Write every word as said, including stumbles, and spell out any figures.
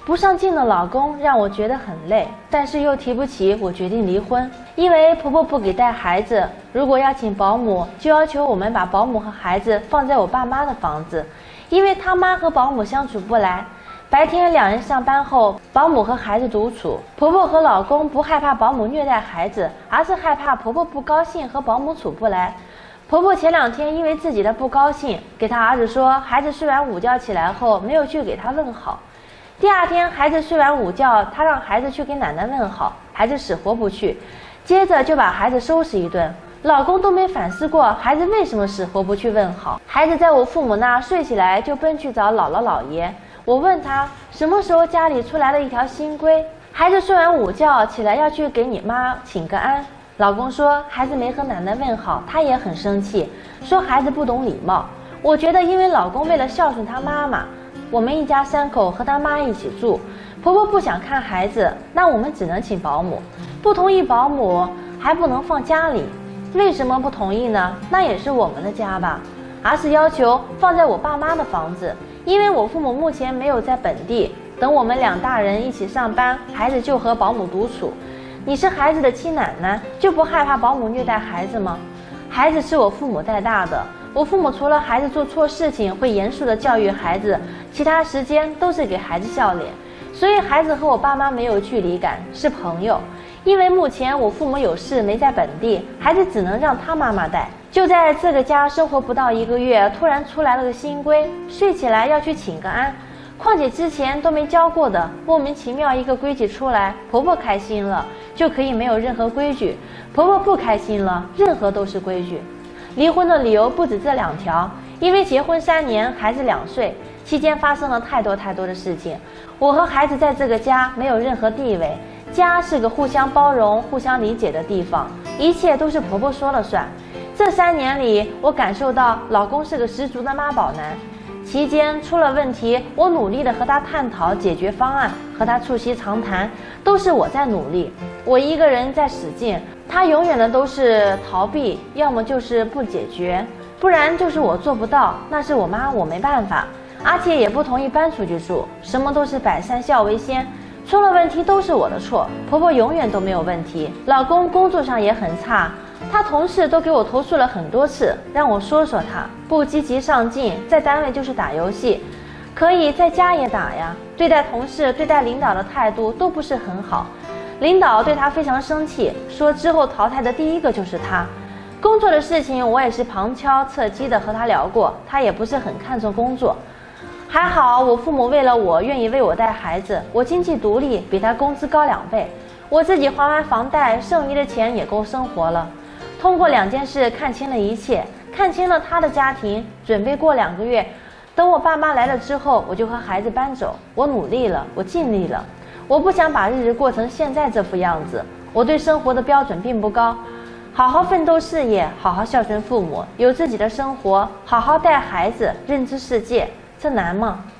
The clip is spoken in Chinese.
不上进的老公让我觉得很累，但是又提不起我决定离婚，因为婆婆不给带孩子，如果要请保姆，就要求我们把保姆和孩子放在我爸妈的房子，因为他妈和保姆相处不来。白天两人上班后，保姆和孩子独处。婆婆和老公不害怕保姆虐待孩子，而是害怕婆婆不高兴和保姆处不来。婆婆前两天因为自己的不高兴，给她儿子说孩子睡完午觉起来后没有去给他问好。第二天孩子睡完午觉，她让孩子去给奶奶问好，孩子死活不去，接着就把孩子收拾一顿。老公都没反思过孩子为什么死活不去问好。孩子在我父母那睡起来就奔去找姥姥姥爷。我问他什么时候家里出来了一条新规，孩子睡完午觉起来要去给你妈请个安。老公说孩子没和奶奶问好，他也很生气，说孩子不懂礼貌。我觉得因为老公为了孝顺他妈妈，我们一家三口和他妈一起住，婆婆不想看孩子，那我们只能请保姆，不同意保姆还不能放家里。为什么不同意呢？那也是我们的家吧，而是要求放在我爸妈的房子，因为我父母目前没有在本地，等我们两大人一起上班，孩子就和保姆独处。你是孩子的亲奶奶，就不害怕保姆虐待孩子吗？孩子是我父母带大的，我父母除了孩子做错事情会严肃地教育孩子，其他时间都是给孩子笑脸，所以孩子和我爸妈没有距离感，是朋友。因为目前我父母有事没在本地，孩子只能让他妈妈带。就在这个家生活不到一个月，突然出来了个新规，睡起来要去请个安。况且之前都没教过的，莫名其妙一个规矩出来，婆婆开心了就可以没有任何规矩，婆婆不开心了，任何都是规矩。离婚的理由不止这两条，因为结婚三年，孩子两岁，期间发生了太多太多的事情。我和孩子在这个家没有任何地位，家是个互相包容、互相理解的地方，一切都是婆婆说了算。这三年里，我感受到老公是个十足的妈宝男。期间出了问题，我努力的和他探讨解决方案，和他促膝长谈，都是我在努力，我一个人在使劲，他永远的都是逃避，要么就是不解决，不然就是我做不到，那是我妈，我没办法。而且也不同意搬出去住，什么都是百善孝为先，出了问题都是我的错，婆婆永远都没有问题。老公工作上也很差，他同事都给我投诉了很多次，让我说说他不积极上进，在单位就是打游戏，可以在家也打呀。对待同事、对待领导的态度都不是很好，领导对他非常生气，说之后淘汰的第一个就是他。工作的事情我也是旁敲侧击的和他聊过，他也不是很看重工作。还好我父母为了我愿意为我带孩子，我经济独立，比他工资高两倍，我自己还完房贷，剩余的钱也够生活了。通过两件事看清了一切，看清了他的家庭，准备过两个月，等我爸妈来了之后，我就和孩子搬走。我努力了，我尽力了，我不想把日子过成现在这副样子。我对生活的标准并不高，好好奋斗事业，好好孝顺父母，有自己的生活，好好带孩子，认知世界，这难吗？